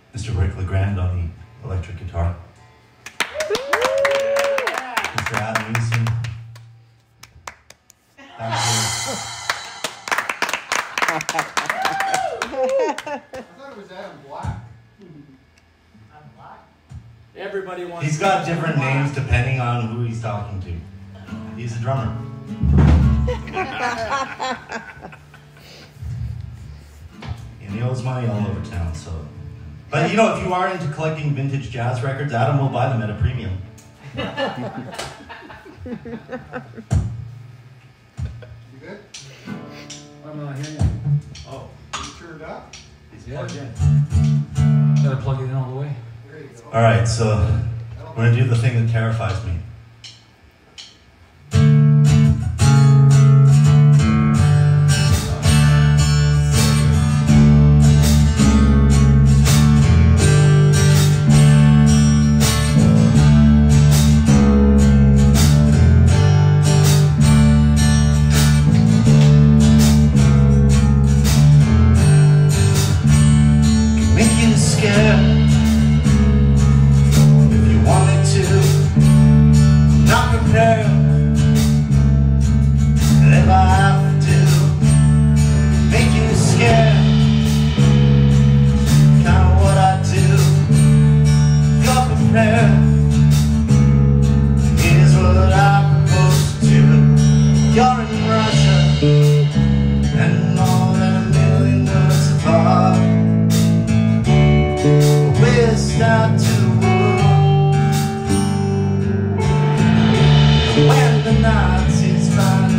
Mr. Rick LeGrand on the electric guitar. Mr. Adam Easton. I thought it was Adam Black. Adam Black? Everybody wants. He's got different names depending on who he's talking to. He's a drummer. And he owes money all over town, so. But you know, if you are into collecting vintage jazz records, Adam will buy them at a premium. You good? I'm not hearing you. Oh, You turned up? he's Yeah. plugged in. Gotta plug it in all the way. There you go. All right, so I'm gonna do the thing that terrifies me. When the Nazis find